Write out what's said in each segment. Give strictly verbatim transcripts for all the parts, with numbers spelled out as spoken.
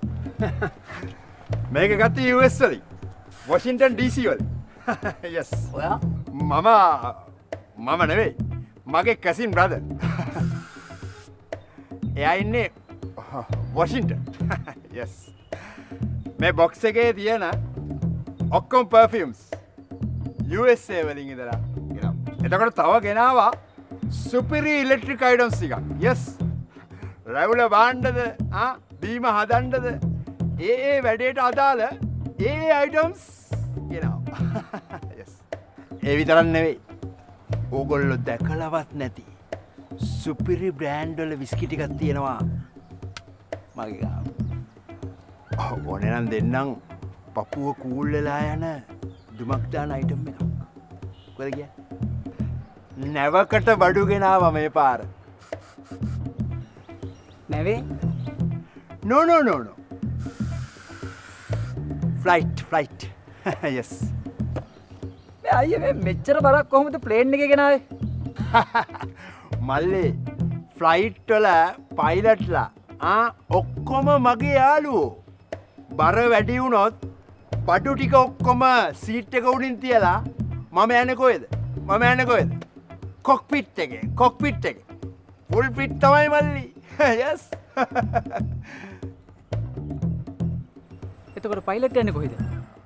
මේක ගත්තේ U S වලින්. Washington D C වලින්. Yes. ඔයා? මම මම නෙවෙයි. මගේ කසින් බ්‍රදර්. එයා ඉන්නේ Washington. Yes. මේ බොක්ස් එකේ තියෙන ඔක්කොම perfumes U S A වලින් ඉඳලා ගෙනාවා. එතකොට තව ගෙනාවා superior electric items ටිකක්. Yes. රැවුල බාණ්ඩද ආ බීම හදන්නද ඒ ඒ වැඩේට අදාළ ඒ ඒ items ගෙනාවා. Yes. ඒ විතරක් නෙවෙයි. ඕගොල්ලෝ දැකලවත් නැති superior brand වල විස්කි ටිකක් තියෙනවා මගේ ගාව. ඕනේ නම් දෙන්නම් පපුව කූල් වෙලා යන දුමක් දාන අයිටම් එකක්. කොහෙද ගියා? නැවකට බඩු ගෙනාවා මේ පාර. නැවේ? No no no no. Flight flight. Yes. මේ අයියේ මේ මෙච්චර බරක් කොහොමද ප්ලේන් එකේ ගෙනාවේ? මල්ලේ ෆ්ලයිට් වල පයිලට්ලා ආ ඔක්කොම මගේ යාළුවෝ. බර වැඩි වුණොත් බඩු ටික ඔක්කොම සීට් එක උඩින් තියලා මම යන්නේ කොහෙද? මම යන්නේ කොහෙද? කොක්පිට් එකේ. කොක්පිට් එකේ. ෆුල් ෆිට් තමයි මල්ලි. Yes. එතකොට පයිලට් යන්නේ කොහෙද?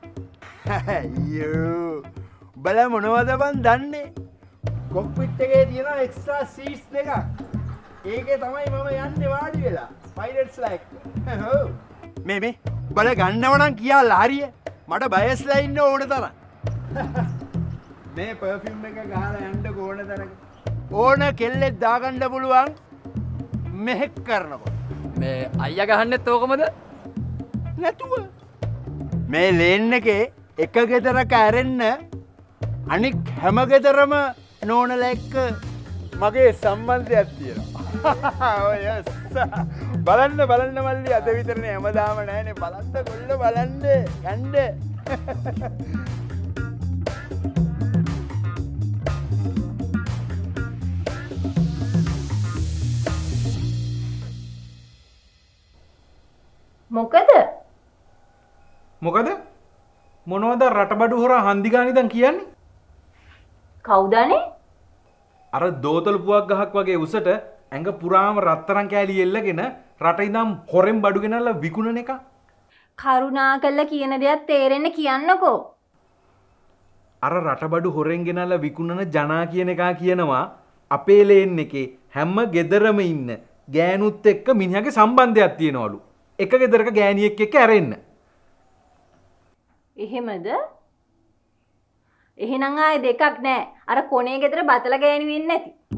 අයියෝ. බල මොනවද බන් දන්නේ? කොක්පිට් එකේ තියෙන එක්ස්ට්‍රා සීට්ස් දෙකක්. ඒකේ තමයි මම යන්නේ වාඩි වෙලා. පයිලට්ස්ලා එක්ක. ඔව්. මේ මේ බල ගන්නව නම් කියලා හරිය. මට බයස්ලා ඉන්න ඕන තරම්. මේ පර්ෆියුම් එක ගහලා යන්න ඕන තරම්. ඕන කෙල්ලෙක් දාගන්න පුළුවන් මෙහෙක් කරනකොට. මේ අයියා ගහන්නෙත් ඕකමද? නැතුව. මේ ලේන් එකේ එක ගෙදරක ඇරෙන්න අනික් හැම ගෙදරම නෝනලා එක්ක මගේ සම්බන්ධයක් තියෙනවා. ඔය යස්. බලන්න බලන්න මල්ලි අද විතරනේ හැමදාම නැහැනේ. බලන්න කොල්ල බලන්න යන්න. මොකද? මොකද? මොනවද රටබඩු හොරා හන්දිගානිදන් කියන්නේ? කවුදනේ? අර දෝතල පුවක් ගහක් වගේ උසට ඇඟ පුරාම රත්තරන් කෑලි එල්ලගෙන රට ඉඳන් හොරෙන් බඩු ගෙනල්ලා විකුණන එක. කරුණාකරලා කියන දේක් තේරෙන්න කියන්නකෝ. අර රටබඩු හොරෙන් ගෙනල්ලා විකුණන ජනා කියන එක කියනවා අපේ ලේන් එකේ හැම ගෙදරම ඉන්න ගෑනුත් එක්ක මිනිහාගේ සම්බන්ධයක් තියෙනවලු. එක ගෙදරක ගෑණියෙක් එක්ක ඇරෙන්න. එහෙමද? එහෙනම් ආයේ දෙකක් නෑ. අර කොනේ ගෙදර බතල ගෑණි වෙන්නේ නැති.